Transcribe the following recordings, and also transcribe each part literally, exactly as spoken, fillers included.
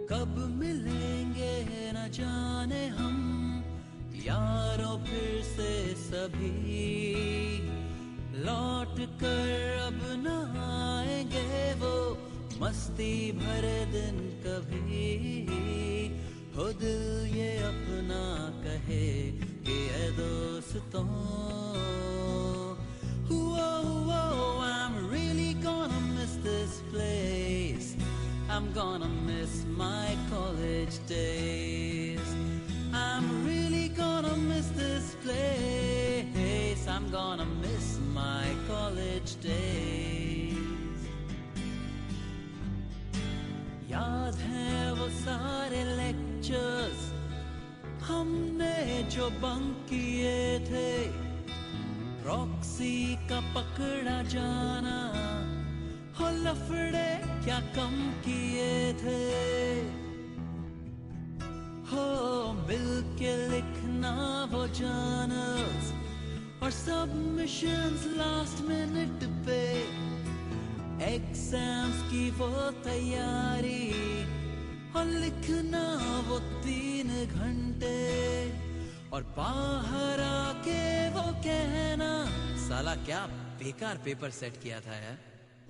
कब मिलेंगे न जाने हम यारों फिर से सभी, लौट कर अब न आएंगे वो मस्ती भरे दिन कभी। हो दिल ये अपना कहे कि ऐ दोस्तों, I'm really gonna miss this place. I'm gonna miss my college days. I'm really gonna miss this place. I'm gonna miss my college days. याद है वो सारे lectures हमने जो बंक किए थे, प्रॉक्सी का पकड़ा जाना, हो लफड़े क्या कम किए थे। हो मिल के लिखना वो जर्नल्स और सबमिशंस लास्ट मिनट पे, एग्जाम्स की वो तैयारी और लिखना वो तीन घंटे, और बाहर आके वो कहना साला क्या बेकार पेपर सेट किया था यार।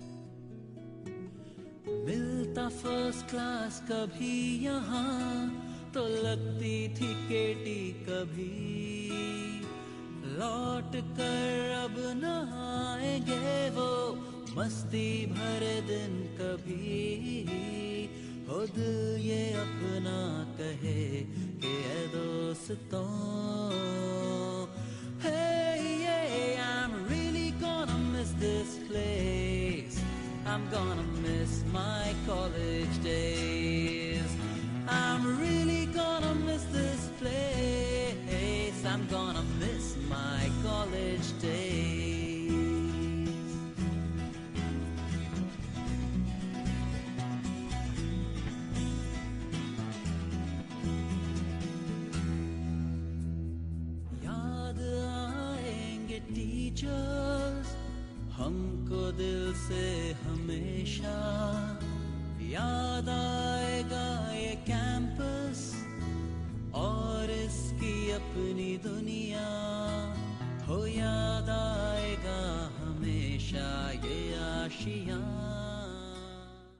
मिलता फर्स्ट क्लास कभी यहाँ तो लगती थी केटी कभी, लौट कर अब न आएंगे वो मस्ती भरे दिन कभी। हो दिल ये अपना कहे कि ऐ दोस्तों, hey yeah, I'm really gonna miss this place. I'm gonna miss my college days. I'm really gonna miss this place. I'm gonna miss my college days. याद आएंगे टीचर्स हमको दिल से हमेशा, याद आएगा ये कैंपस और इसकी अपनी दुनिया, हो याद आएगा हमेशा ये आशियाँ